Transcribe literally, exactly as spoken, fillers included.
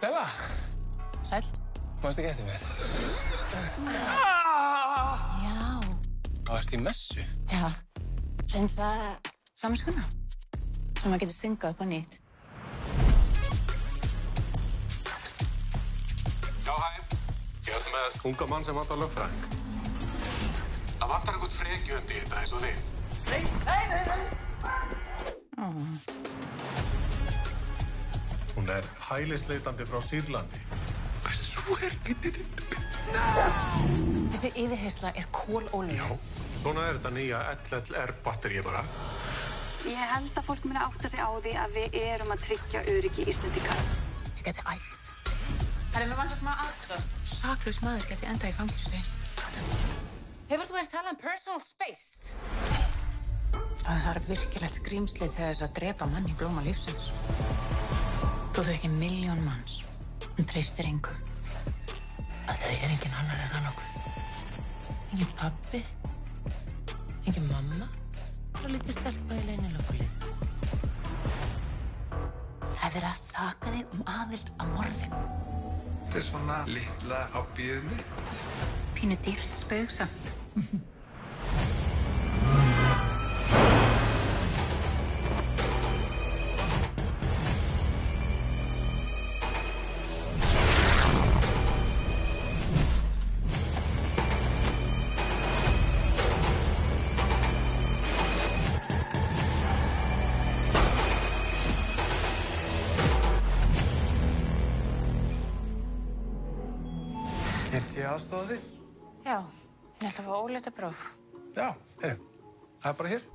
Stella. Sæll. Manstu ekki eftir mér? Já. Þá ertu í messu. Já. Reynsa samskuna. Svo maður getur syngað upp á nýtt. Já, hæ. Ég ætlum með unga mann sem vantar lögfræðing. Það vantar einhvern frekjundi í þetta eins og þig. Nei, nei, nei, nei. Oh. Hún er hælisleitandi frá Sýrlandi. Svo er getið þetta. Þessi yfirheyrsla er kolólög. Já, svona er þetta nýja L L R-batteríi bara. Ég held að fólk muni átta sig á því að við erum að tryggja öryggi Íslendinga. Ég geti ælt. Það er með vant að smá aðstoð. Saklaus maður geti endað í fangilsi. Hefur þú verið að tala um personal space? Það þarf virkilegt skrýmsli til þess að drepa mann í blóma lífsins. Þú þekkir milljón manns. Hún treystir engum. Að það er engin annar en það nokkuð. Engin pabbi. Engin mamma. Og lítið stelpa í leynilökulið. Það er verið að saka þig um aðild að morði. Þetta er svona litla hobbyið mitt. Pínu dýrt spaugsamt. Get ég aðstofa þig? Já, ég ætla að fá óleita próf. Já, heyrðu. Það er bara hér.